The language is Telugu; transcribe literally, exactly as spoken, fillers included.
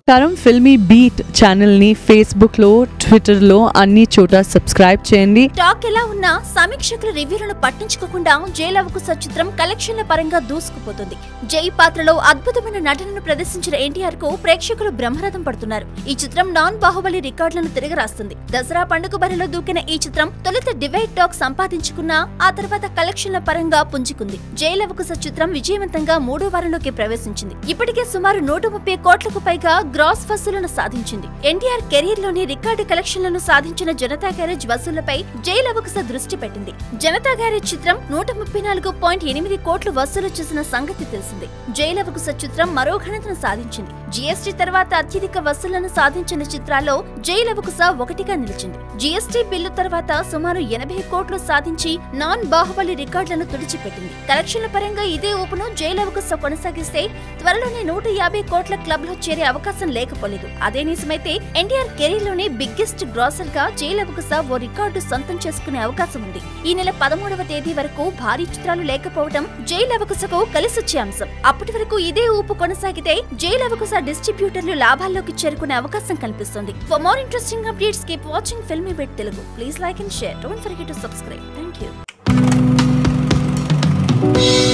నమస్కారం ఫిల్మీ బీట్ ఛానల్ ని ఫేస్బుక్ లో ట్విట్టర్ లో అన్ని చోట సబ్స్క్రైబ్ చేయండి. టాక్ ఎలా ఉన్నా సమీక్షకుల రివ్యూలను పట్టించుకోకుండా జై లవకుశ చిత్రం కలెక్షన్ల పరంగా దూసుకుపోతుంది. జై పాత్రలో అద్భుతమైన నటనను ప్రదర్శించిన ఎన్టీఆర్ కు ప్రేక్షకులు బ్రహ్మరథం పడుతున్నారు. ఈ చిత్రం నాన్ బాహుబలి రికార్డులను తిరగరాస్తుంది. దసరా పండుగ బరిలో దూకిన ఈ చిత్రం తొలుత డివైడ్ టాక్ సంపాదించుకున్నా ఆ తర్వాత కలెక్షన్ల పరంగా పుంజుకుంది. జై లవకుశ చిత్రం విజయవంతంగా మూడో వారంలోకి ప్రవేశించింది. ఇప్పటికే సుమారు నూట ముప్పై కోట్లకు పైగా గ్రాస్ వసూలను సాధించింది. ఎన్టీఆర్ కెరీర్ లోని రికార్డు కలెక్షన్లను సాధించిన జనతా గ్యారేజ్ వసూళ్లపై జై లవకుశ దృష్టి పెట్టింది. జనతా గ్యారేజ్ చిత్రం నూట ముప్పై నాలుగు పాయింట్ ఎనిమిది కోట్లు వసూలు చేసిన సంగతి తెలిసింది. జై లవకుశ చిత్రం మరో ఘనతను సాధించింది. జీఎస్టీ తర్వాత అత్యధిక వసూళ్లను సాధించిన చిత్రాల్లో జై లవకుశ ఒకటిగా నిలిచింది. జీఎస్టీ బిల్లు తర్వాత సుమారు ఎనభై కోట్లు సాధించి నాన్ బాహుబలి రికార్డులను తుడిచిపెట్టింది. కలెక్షన్ల పరంగా ఇదే ఊపును జై లవకుశ కొనసాగిస్తే త్వరలోనే నూట యాభై కోట్ల క్లబ్ లో చేరే అవకాశం లేకపోలేదు. అదే నిజమైతే ఎన్టీఆర్ కెరీర్ లోనే బిగ్గెస్ట్ గ్రాసర్ గా జై లవకుశ ఓ రికార్డు సొంతం చేసుకునే అవకాశం ఉంది. ఈ నెల పదమూడవ తేదీ వరకు భారీ చిత్రాలు లేకపోవడం జై లవకుశకు కలిసొచ్చే అంశం. అప్పటి వరకు ఇదే ఊపు కొనసాగితే జై లవకుశ డిస్ట్రిబ్యూటర్లు లాభాల్లోకి చేరుకునే అవకాశం కనిపిస్తుంది. For more interesting updates keep watching Filmibeat Telugu. Please like and share. Don't forget to subscribe. Thank you.